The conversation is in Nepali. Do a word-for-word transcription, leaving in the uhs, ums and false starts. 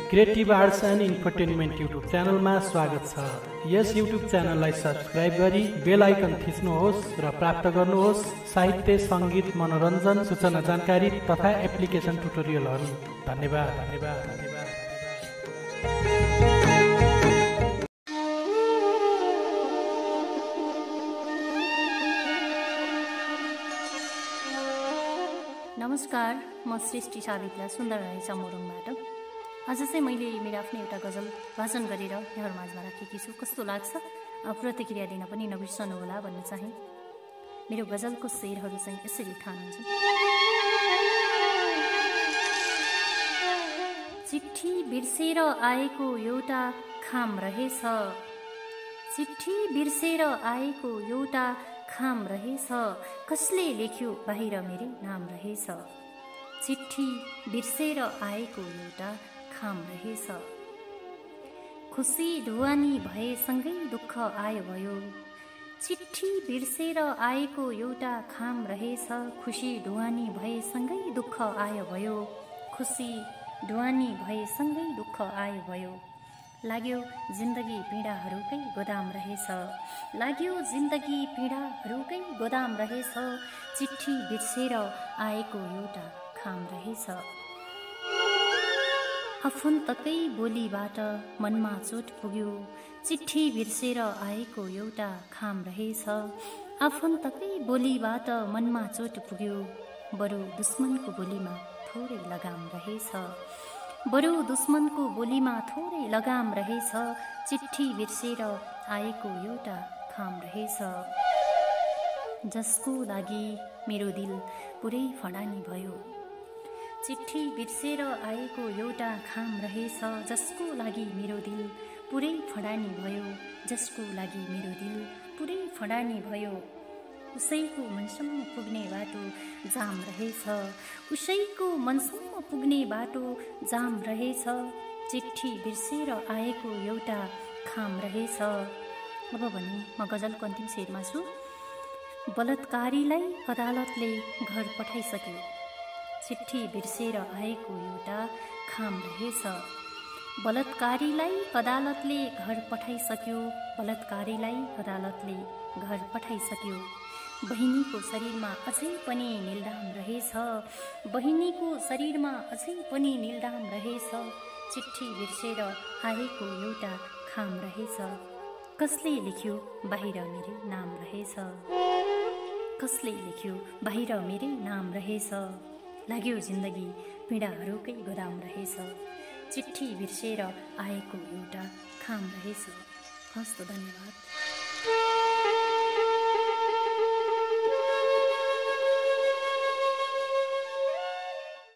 Creative arts and infotainment YouTube च्यानलमा स्वागत छ। यस युट्युब च्यानललाई सब्स्क्राइब गरी बेल आइकन थिच्नुहोस् र प्राप्त गर्नुहोस् साहित्य, सङ्गीत, मनोरञ्जन, सूचना जानकारी तथा एप्लिकेसन ट्युटोरियलहरू। धन्यवाद धन्यवाद धन्यवाद। नमस्कार, म सृष्टि सावित्ला सुन्दर रहेछ मोरङबाट। आज चाहिँ मैले मेरो आफ्नो एउटा गजल वाचन गरेर यहाँहरू माझमा राखेकी छु। कस्तो लाग्छ प्रतिक्रिया दिन पनि नबिर्सनु होला भन्न चाहे। मेरो गजलको शेरहरू चाहिँ यसरी उठान हुन्छ। चिट्ठी बिर्सेर आएको एउटा खाम रहेछ, चिट्ठी बिर्सेर आएको एउटा खाम रहेछ, कसले लेख्यो बाहिर मेरै नाम रहेछ। चिट्ठी बिर्सेर आएको एउटा खाम रहेछ। खुसी ढुवानी भएसँगै दुःख आयो भयो, चिट्ठी बिर्सेर आएको एउटा खाम रहेछ। खुसी ढुवानी भएसँगै दुःख आयो भयो, खुसी ढुवानी भएसँगै दुःख आयो भयो। लाग्यो जिन्दगी पीडाहरूकै गोदाम रहेछ, लाग्यो जिन्दगी पीडाहरूकै गोदाम रहेछ। चिट्ठी बिर्सेर आएको एउटा खाम रहेछ। आफन्तकै बोलीबाट मनमा चोट पुग्यो, चिट्ठी बिर्सेर आएको एउटा खाम रहेछ। आफन्तकै बोलीबाट मनमा चोट पुग्यो, बरु दुश्मनको बोलीमा थोरै लगाम रहेछ, बरु दुश्मनको बोलीमा थोरै लगाम रहेछ। चिट्ठी बिर्सेर आएको एउटा खाम रहेछ। जसको लागि मेरो दिल पुरै फडानी भयो, चिट्ठी बिर्सेर आएको एउटा खाम रहेछ। जसको लागि मेरो दिल पुरै फडानी भयो, जसको लागि मेरो दिल पुरै फडानी भयो। उसैको मनसम्म पुग्ने बाटो जाम रहेछ, उसैको मनसम्म पुग्ने बाटो जाम रहेछ। चिट्ठी बिर्सेर आएको एउटा खाम रहेछ। अब भने म गजलको अन्तिम शेरमा छु। बलात्कारीलाई अदालतले घर पठाइसक्यो, चिट्ठी बिर्सेर आएको एउटा खाम रहेछ। बलात्कारीलाई अदालतले घर पठाइसक्यो, बलात्कारीलाई अदालतले घर पठाइसक्यो। बहिनीको शरीरमा अझै पनि निलडाम रहेछ, बहिनीको शरीरमा अझै पनि निलडाम रहेछ। चिट्ठी बिर्सेर आएको एउटा खाम रहेछ। कसले लेख्यो बाहिर मेरै नाम रहेछ, कसले लेख्यो बाहिर मेरै नाम रहेछ। लाग्यो जिन्दगी पीडाहरूकै गोदाम रहेछ, चिट्ठी बिर्सेर आएको एउटा खाम रहेछ। हस्त धन्यवाद।